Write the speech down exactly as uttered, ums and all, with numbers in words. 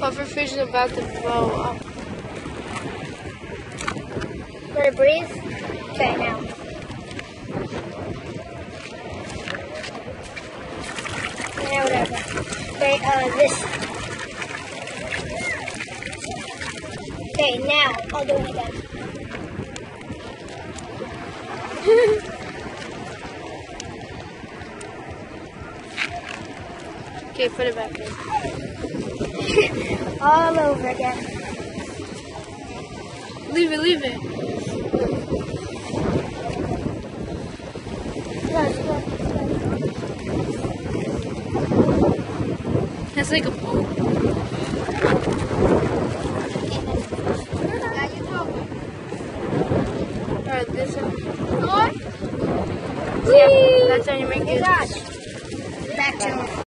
Pufferfish is about to blow up. Let it breathe. Okay, now. Yeah, whatever. Okay, uh, this. Okay, now I'll do it again. Okay, put it back in. All over again. Leave it, leave it. Look, look, It's like a boat. Alright, this one. Yeah, that's how you make it. Back to